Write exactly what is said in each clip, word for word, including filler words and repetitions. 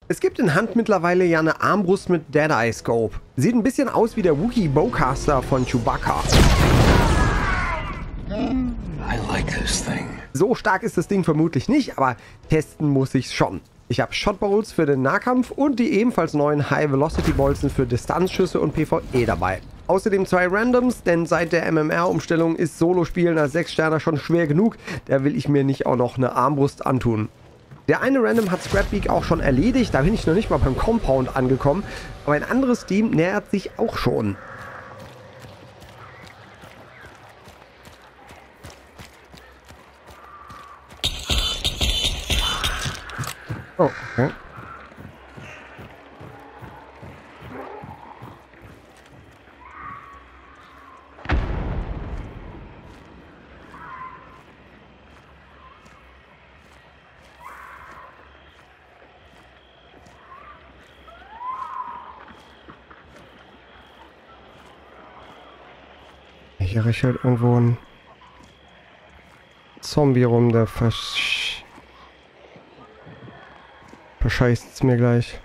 Es gibt in Hand mittlerweile ja eine Armbrust mit Deadeye Scope. Sieht ein bisschen aus wie der Wookiee Bowcaster von Chewbacca. I like this thing. So stark ist das Ding vermutlich nicht, aber testen muss ich's schon. Ich habe Shotbowls für den Nahkampf und die ebenfalls neuen High-Velocity-Bolzen für Distanzschüsse und PvE dabei. Außerdem zwei Randoms, denn seit der M M R-Umstellung ist Solo-Spielen als sechs Sterner schon schwer genug. Da will ich mir nicht auch noch eine Armbrust antun. Der eine Random hat Scrapbeak auch schon erledigt, da bin ich noch nicht mal beim Compound angekommen. Aber ein anderes Team nähert sich auch schon. Oh, okay. Hier rechelt irgendwo ein Zombie rum, der versch... verscheißt es mir gleich.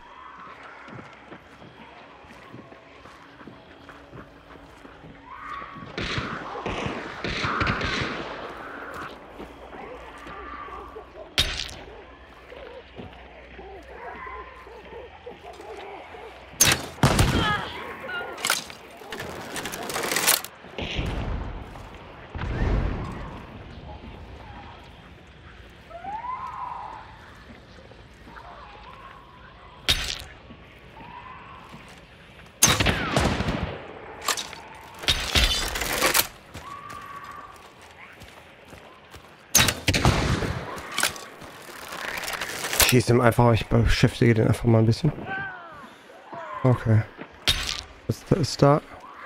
Schieß ihm einfach, ich beschäftige den einfach mal ein bisschen. Okay. Was ist da?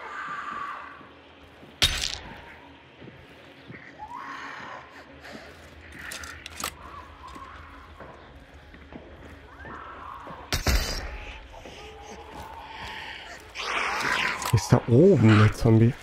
Ist da oben der Zombie?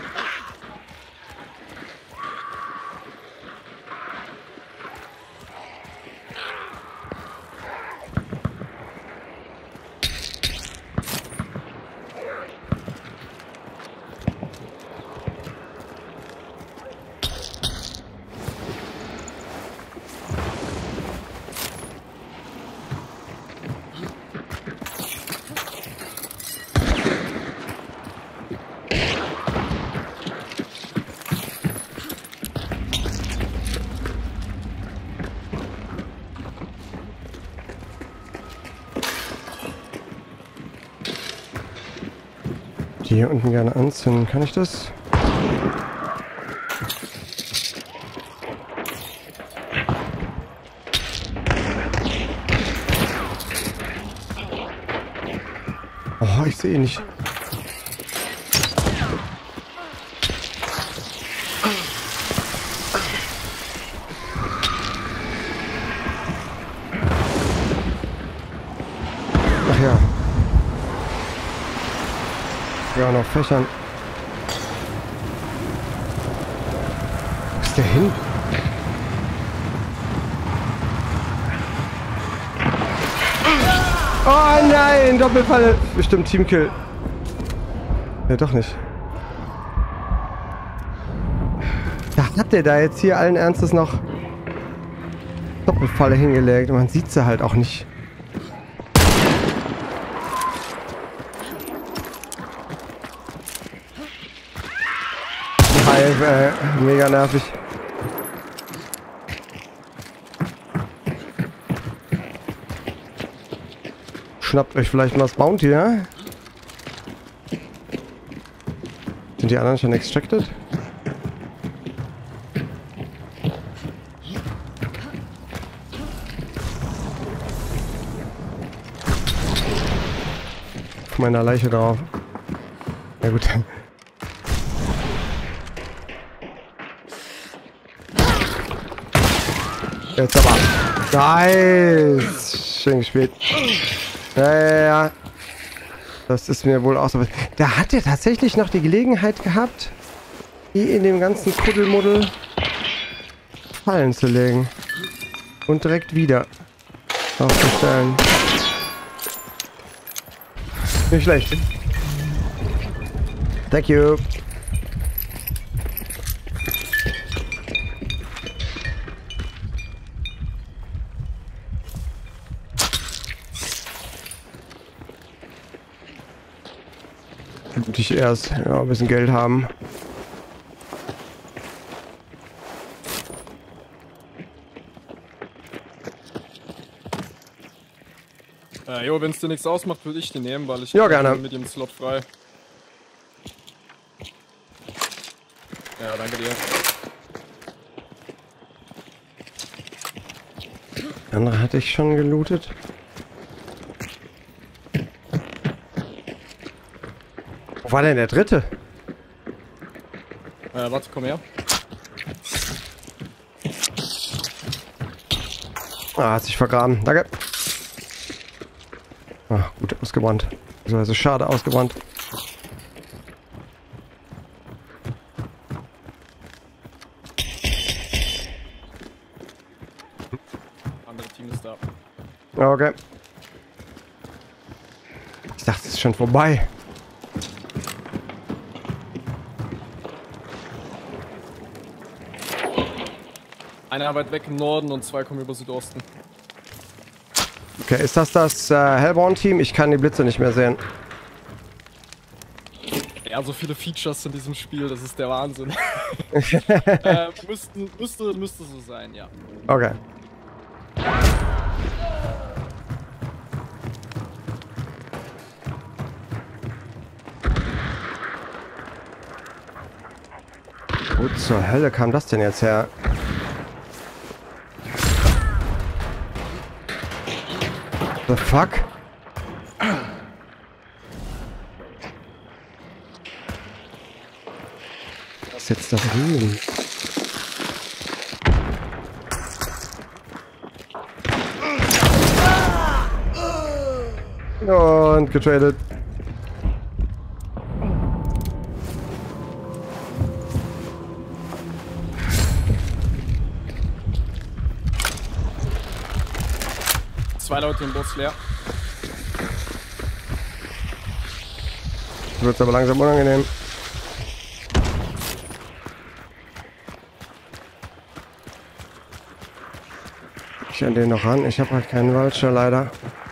Die hier unten gerne anzünden. Kann ich das? Oh, ich sehe nicht. Ach ja. Ja, noch Fächern. Wo ist der hin? Oh nein, Doppelfalle. Bestimmt Teamkill. Ja, doch nicht. Da hat der da jetzt hier allen Ernstes noch Doppelfalle hingelegt. Man sieht sie halt auch nicht. Äh, mega nervig. Schnappt euch vielleicht mal das Bounty, ja? Sind die anderen schon extracted? Auf meiner Leiche drauf. Ja gut. Jetzt aber. Nice. Schön gespielt. Ja, ja, ja. Das ist mir wohl auch so. Da hat er tatsächlich noch die Gelegenheit gehabt, die in dem ganzen Kuddelmuddel Fallen zu legen. Und direkt wieder aufzustellen. Nicht schlecht. Thank you. Würde ich erst ja, ein bisschen Geld haben. Äh, jo, wenn es dir nichts ausmacht, würde ich die nehmen, weil ich ja, gerne. mit dem Slot frei. Ja, danke dir. Der andere hatte ich schon gelootet. Wo war denn der dritte? Äh, warte, komm her. Ah, hat sich vergraben. Danke. Ah, gut ausgebrannt. Also schade ausgebrannt. Andere Team ist da. Okay. Ich dachte, es ist schon vorbei. Einer weit weg im Norden und zwei kommen über Südosten. Okay, ist das das äh, Hellborn-Team? Ich kann die Blitze nicht mehr sehen. Ja, so viele Features in diesem Spiel, das ist der Wahnsinn. äh, müssten, müsste, müsste so sein, ja. Okay. Wo zur Hölle kam das denn jetzt her? The fuck? Was ist jetzt da drüben? Und getradet. Zwei Leute im Bus leer. Wird's aber langsam unangenehm. Ich an den noch ran. Ich habe halt keinen Vulture leider.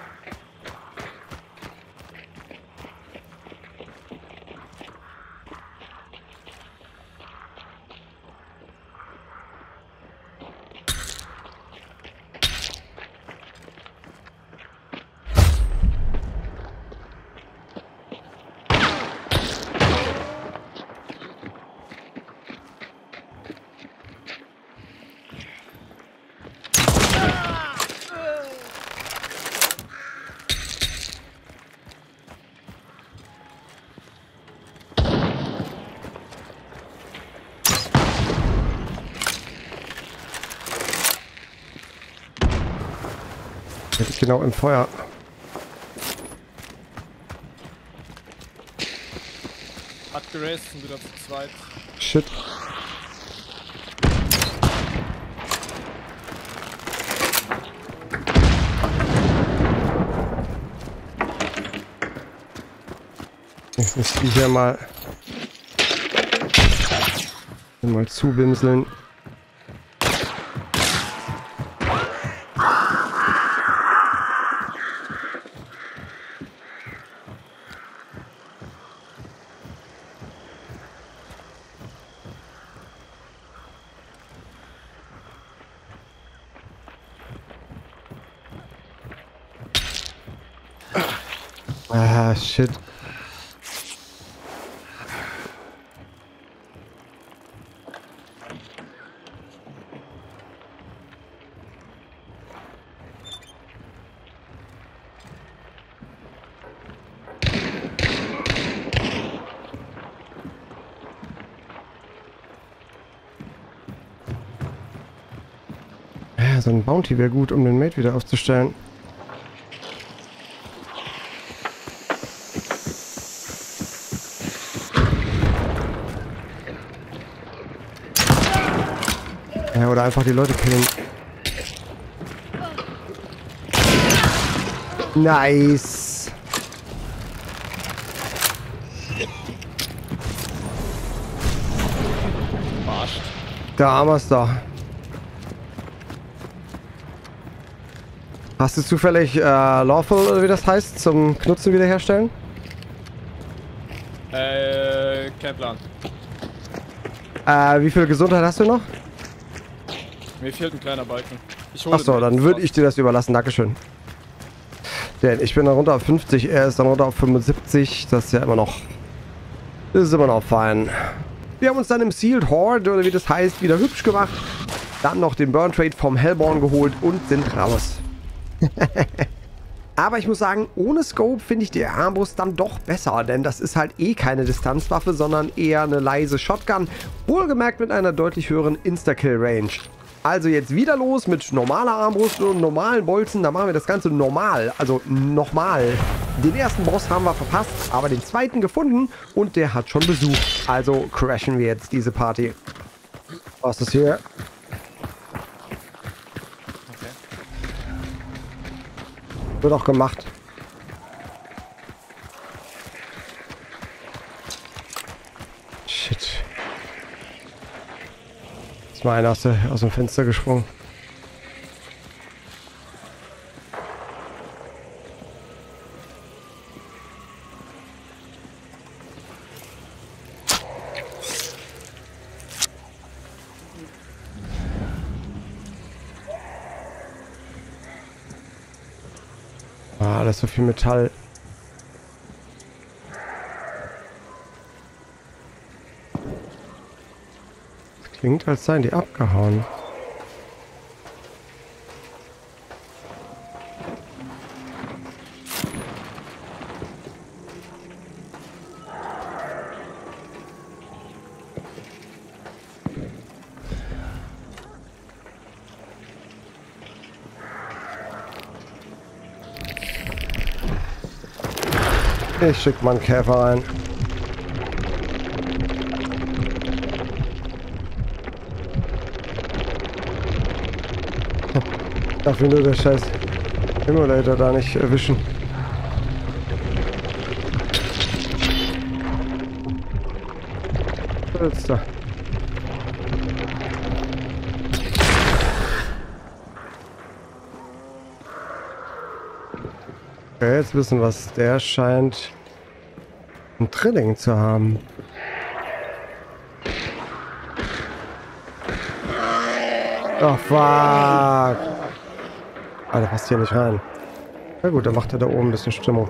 Genau im Feuer. Hat geraced, sind wieder zu zweit. Shit. Ich muss die hier mal mal zubimseln. Ah, shit. Ja, so ein Bounty wäre gut, um den Mate wieder aufzustellen. Ja, oder einfach die Leute killen. Nice. Verarscht. Da haben wir es doch. Hast du zufällig äh, Lawful, oder wie das heißt, zum Knutzen wiederherstellen? Äh, kein Plan. Äh, wie viel Gesundheit hast du noch? Mir fehlt ein kleiner Balken. Ich hole Achso, dann würde ich dir das überlassen. Dankeschön. Denn ich bin dann runter auf fünfzig, er ist dann runter auf fünfundsiebzig. Das ist ja immer noch... Das ist immer noch fein. Wir haben uns dann im Sealed Horde, oder wie das heißt, wieder hübsch gemacht. Dann noch den Burn Trade vom Hellborn geholt und sind raus. Aber ich muss sagen, ohne Scope finde ich die Armbrust dann doch besser, denn das ist halt eh keine Distanzwaffe, sondern eher eine leise Shotgun, wohlgemerkt mit einer deutlich höheren Insta-Kill-Range. Also jetzt wieder los mit normaler Armbrust und normalen Bolzen, da machen wir das Ganze normal, also nochmal. Den ersten Boss haben wir verpasst, aber den zweiten gefunden und der hat schon Besuch. Also crashen wir jetzt diese Party. Was ist hier? Wird auch gemacht. Shit. Ist mal einer aus, der, aus dem Fenster gesprungen. Ah, das ist so viel Metall. Das klingt, als seien die abgehauen. Ich schick mal einen Käfer rein. Darf ihn nur der scheiß Simulator da nicht erwischen. Was ist da? Okay, jetzt wissen wir was. Der scheint ein Drilling zu haben. Oh fuck! Ah, der passt hier nicht rein. Na gut, dann macht er da oben ein bisschen Stimmung.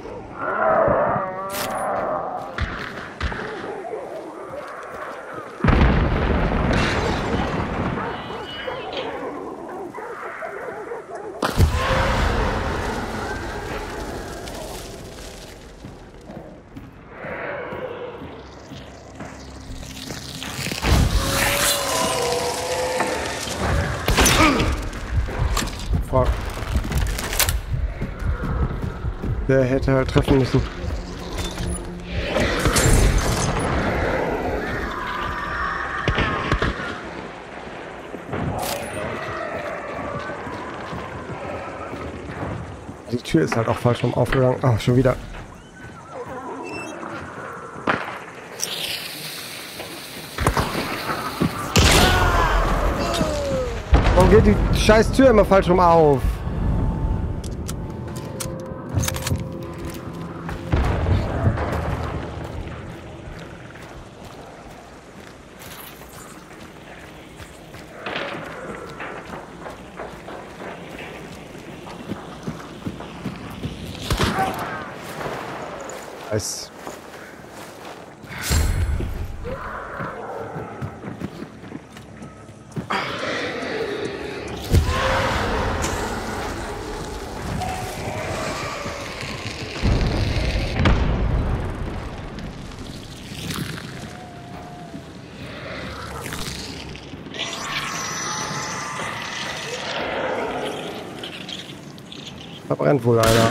Fuck. Der hätte halt treffen müssen. Die Tür ist halt auch falsch rum aufgegangen. Ah, schon wieder. Warum geht die scheiß Tür immer falsch rum auf? Nice. Da brennt wohl einer.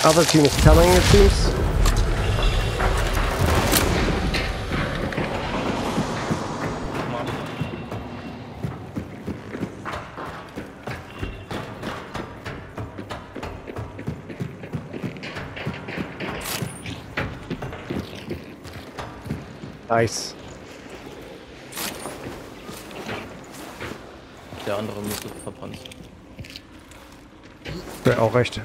Other team is coming, it seems. Nice. Der andere müsste verbrannt. Ja, auch recht.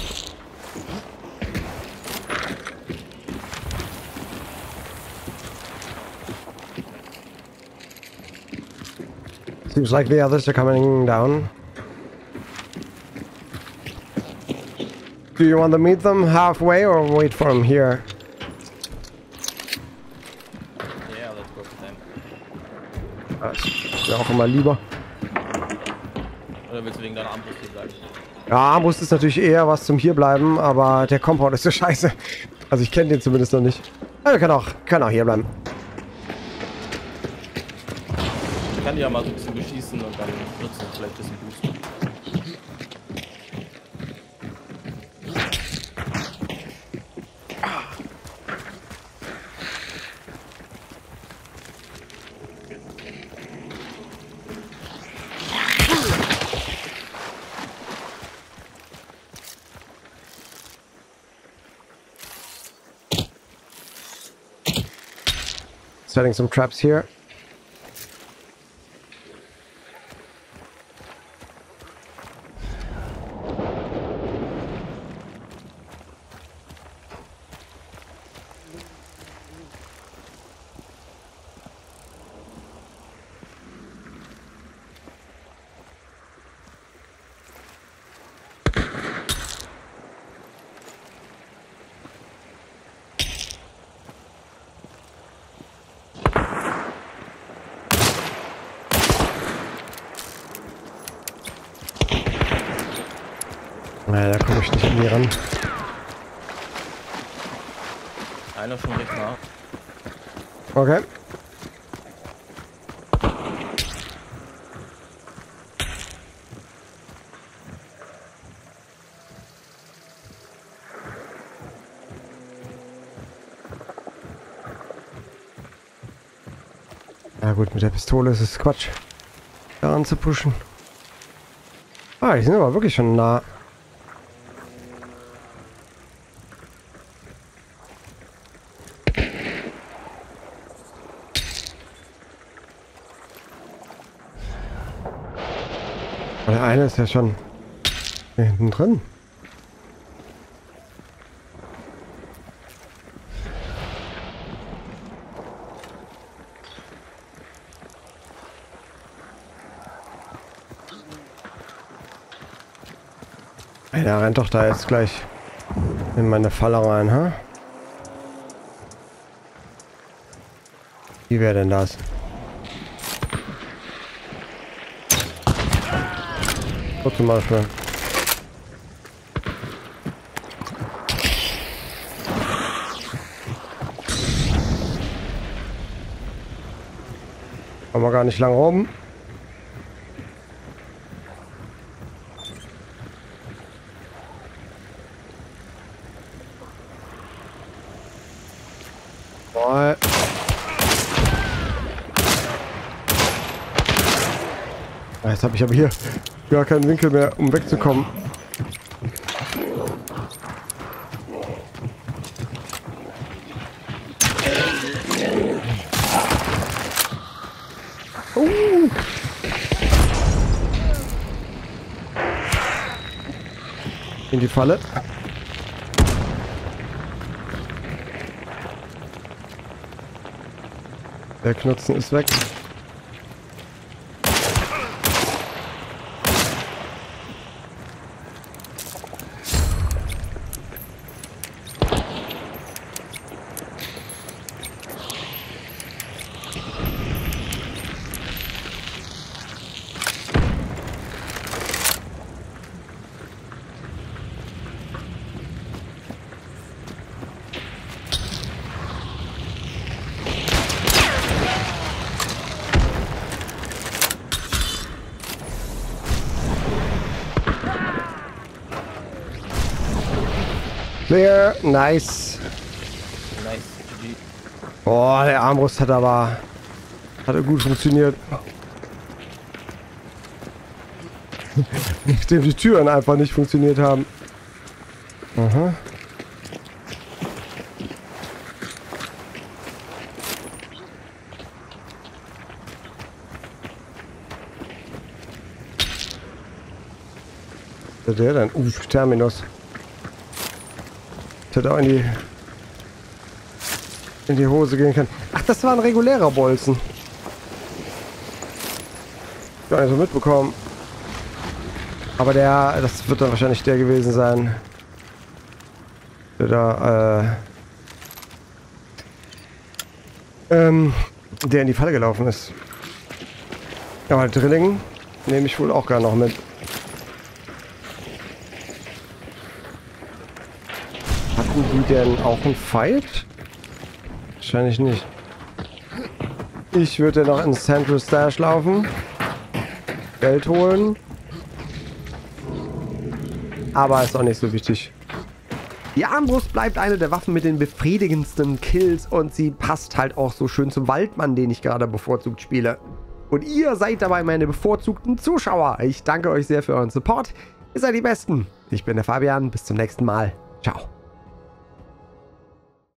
Seems like the others are coming down. Do you want to meet them halfway or wait for them here? Yeah, let's go for them. Das wäre auch immer lieber. Oder willst du wegen deiner Armbrust hier bleiben? Ja, Armbrust ist natürlich eher was zum Hierbleiben, aber der Compound ist so scheiße. Also ich kenne den zumindest noch nicht. Aber wir können auch, können auch hier bleiben. Ich kann die ja mal so ein bisschen beschießen und dann nutzen wir vielleicht ein bisschen boosten. Setting some traps here. Naja, da komme ich nicht an die ran. Einer schon recht nah. Okay. Ja gut, mit der Pistole ist es Quatsch, da anzupushen. Ah, die sind aber wirklich schon nah. Der eine ist ja schon hier hinten drin. Der rennt doch da jetzt gleich in meine Falle rein, ha? Wie wäre denn das? So zum Beispiel. Kommen wir gar nicht lang rum. Boah. Jetzt habe ich aber hier gar keinen Winkel mehr, um wegzukommen. Uh. In die Falle. Der Knutzen ist weg. Clear. Nice. Nice. G G. Oh, der Armbrust hat aber... Hat gut funktioniert. Nachdem die Türen einfach nicht funktioniert haben. Aha. Was ist der denn? Uh, Terminus. Das hätte auch in die... in die Hose gehen können. Ach, das war ein regulärer Bolzen. Gar nicht so mitbekommen. Aber der, das wird dann wahrscheinlich der gewesen sein, der da, äh, ähm, der in die Falle gelaufen ist. Aber Drilling nehme ich wohl auch gar noch mit. Hatten die denn auch einen Fight? Wahrscheinlich nicht. Ich würde noch ins Central Stash laufen. Geld holen. Aber ist auch nicht so wichtig. Die Armbrust bleibt eine der Waffen mit den befriedigendsten Kills und sie passt halt auch so schön zum Waldmann, den ich gerade bevorzugt spiele. Und ihr seid dabei meine bevorzugten Zuschauer. Ich danke euch sehr für euren Support. Ihr seid die Besten. Ich bin der Fabian. Bis zum nächsten Mal. Ciao.